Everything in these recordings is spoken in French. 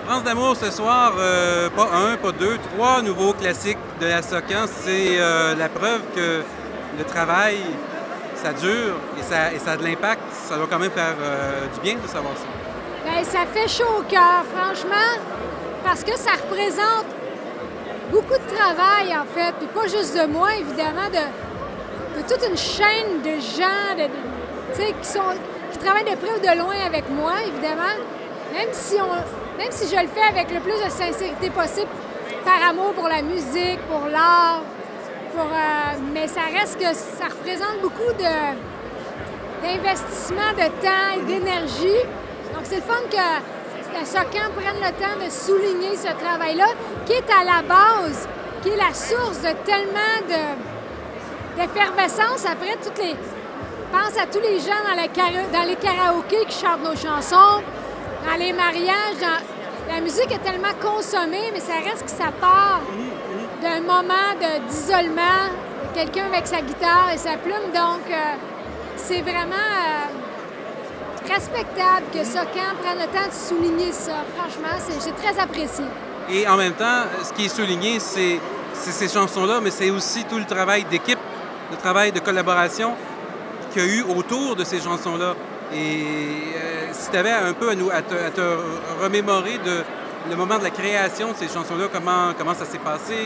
France d'amour ce soir, pas un, pas deux, trois nouveaux classiques de la Socan. C'est la preuve que le travail, ça dure et ça a de l'impact. Ça doit quand même faire du bien de savoir ça. Bien, ça fait chaud au cœur, franchement, parce que ça représente beaucoup de travail, en fait, puis pas juste de moi, évidemment, de toute une chaîne de gens qui travaillent de près ou de loin avec moi, évidemment, même si je le fais avec le plus de sincérité possible, par amour pour la musique, pour l'art, mais ça reste que ça représente beaucoup d'investissement de temps et d'énergie. Donc c'est le fun que la Socan prenne le temps de souligner ce travail-là, qui est à la base, qui est la source de tellement d'effervescence. Après, pense à tous les gens dans les karaokés qui chantent nos chansons, dans les mariages. La musique est tellement consommée, mais ça reste que ça part d'un moment d'isolement, de quelqu'un avec sa guitare et sa plume. Donc, c'est vraiment respectable que Socan prenne le temps de souligner ça. Franchement, j'ai très apprécié. Et en même temps, ce qui est souligné, c'est ces chansons-là, mais c'est aussi tout le travail d'équipe, le travail de collaboration qu'il y a eu autour de ces chansons-là. Et si tu avais un peu à te remémorer le moment de la création de ces chansons-là, comment ça s'est passé,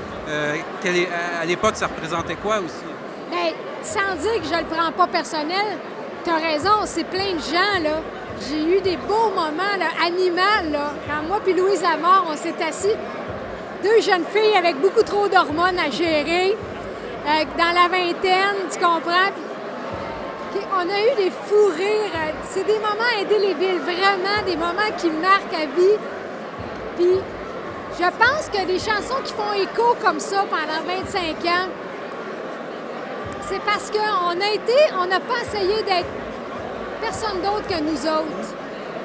à l'époque, ça représentait quoi aussi? Bien, sans dire que je le prends pas personnel, tu as raison, c'est plein de gens, là. J'ai eu des beaux moments, là, animal, là. Quand moi puis Louise Lamar, on s'est assis, deux jeunes filles avec beaucoup trop d'hormones à gérer, dans la vingtaine, tu comprends? On a eu des fous rires. C'est des moments indélébiles, vraiment des moments qui marquent à vie. Puis, je pense que des chansons qui font écho comme ça pendant 25 ans, c'est parce qu'on n'a pas essayé d'être personne d'autre que nous autres.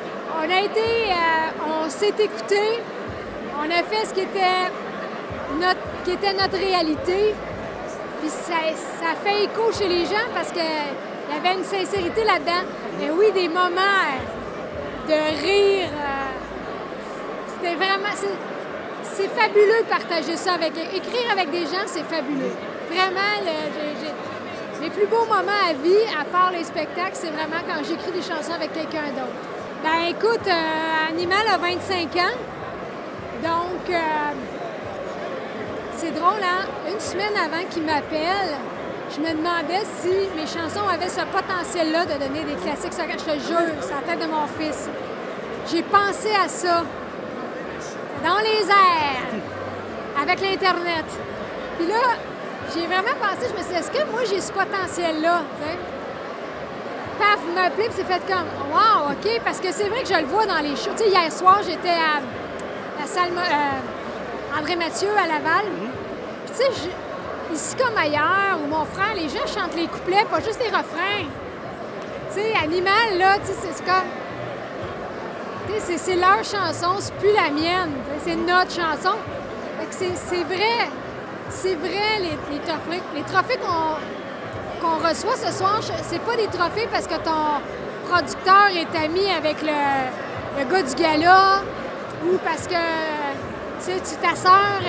On s'est écoutés, on a fait ce qui était notre réalité. Puis ça fait écho chez les gens parce que il y avait une sincérité là-dedans. Mais oui, des moments de rire. C'était vraiment... C'est fabuleux de partager ça écrire avec des gens, c'est fabuleux. Vraiment, mes plus beaux moments à vie, à part les spectacles, c'est vraiment quand j'écris des chansons avec quelqu'un d'autre. Ben écoute, Animal a 25 ans. Donc, c'est drôle, hein? Une semaine avant qu'il m'appelle, je me demandais si mes chansons avaient ce potentiel-là de donner des classiques. Je te jure, c'est la tête de mon fils. J'ai pensé à ça, dans les airs, avec l'Internet. Puis là, j'ai vraiment pensé, je me suis dit, est-ce que moi, j'ai ce potentiel-là? Paf, vous m'appelez, puis c'est fait comme, wow, OK, parce que c'est vrai que je le vois dans les shows. Tu sais, hier soir, j'étais à la salle André Mathieu à Laval. Puis tu sais, ici comme ailleurs, où mon frère, les gens chantent les couplets, pas juste les refrains. Tu sais, Animal, là, tu sais, c'est comme... Tu sais, c'est leur chanson, c'est plus la mienne. C'est notre chanson. Fait que c'est vrai. C'est vrai, les trophées. Les trophées qu'on reçoit ce soir, c'est pas des trophées parce que ton producteur est ami avec le gars du gala ou parce que, tu sais, ta sœur...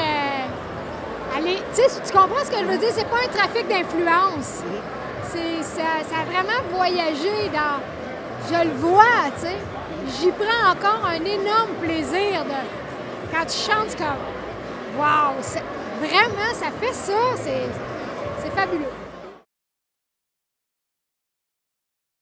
tu comprends ce que je veux dire? C'est pas un trafic d'influence. Ça a vraiment voyagé dans... Je le vois, tu sais. J'y prends encore un énorme plaisir quand tu chantes comme... Wow! Vraiment, ça fait ça. C'est fabuleux.